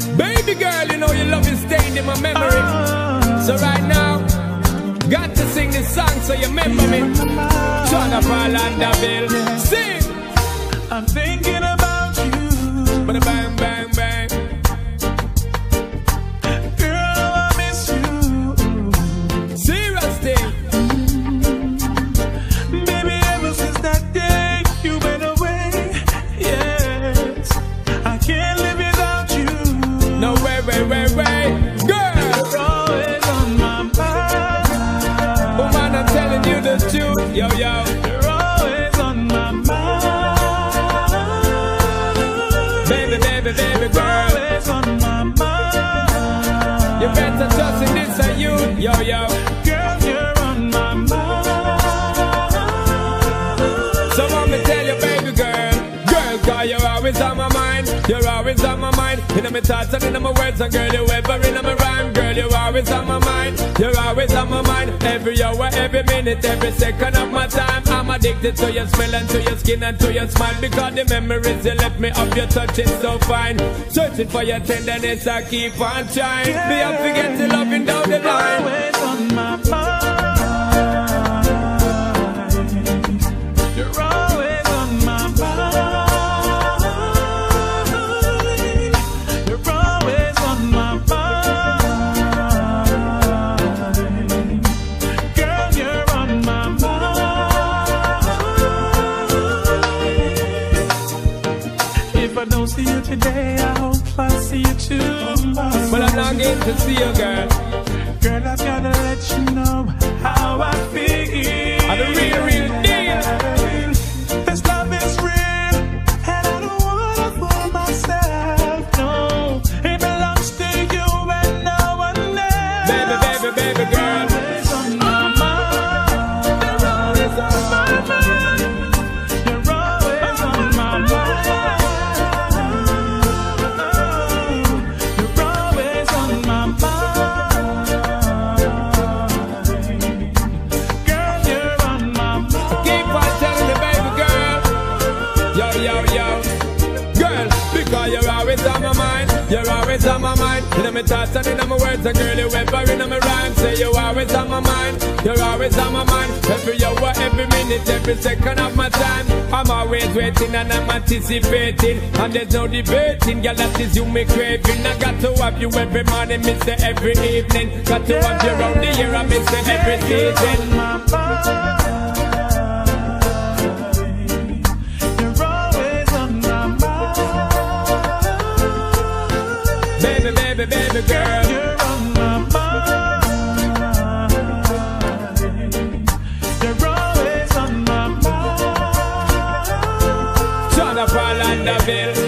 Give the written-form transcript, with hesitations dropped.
Baby girl, you know your love is stained in my memory. So right now, got to sing this song so you remember me. Jonathan and Daville, sing. I'm thinking about you. Bada bang, bang, bang. Girl, I miss you. Serious thing. Baby, ever since that day you went away, yes, I can't live without you. No way, way, way, way. Girl, you're always on my mind. Woman, I'm telling you the truth. Yo, yo. You're always on my mind. Baby, baby, baby, girl. Always on my mind. You better trust in this and you. Yo, yo. Girl, you're on my mind. So let me tell you, baby girl. Girl, cause you're always on my mind. You're always on my mind. In my thoughts and in my words. And girl, you ever in my rhyme. Girl, you're always on my mind. You're always on my mind. Every hour, every minute, every second of my time. I'm addicted to your smell and to your skin and to your smile. Because the memories you left me of your touch is so fine. Searching for your tenderness, I keep on trying. Me up to get to loving down the line. Always on my mind. You're always on my mind. You're always on my mind. Girl, you're on my mind. If I don't see you today, I hope I see you tomorrow. But I'm not going to see you, girl. Girl, I gotta let you know how I feel. I'm the real, real deal. This love is real, and I don't wanna fool myself. No, it belongs to you and no one else. Baby, baby, baby girl. Always on my mind. You're always on my mind. You're always on my mind. You're always on my mind. Girl, you're on my mind. Keep on telling me, baby girl. Yo, yo, yo. Girl, because you're always on my mind. You're always on my mind. In my thoughts and in my words. And girl, you ever in my rhyme. Say you're always on my mind. You're always on my mind. Every hour, every minute, every second of my time. I'm always waiting and I'm anticipating. And there's no debating. Girl, that is you me craving. I got to have you every morning, miss it every evening. Got to have you around the year, I miss it every season. My mind. You're always on my mind. Baby, baby, baby girl. You're on my mind. You're always on my mind. Jonathan and Daville.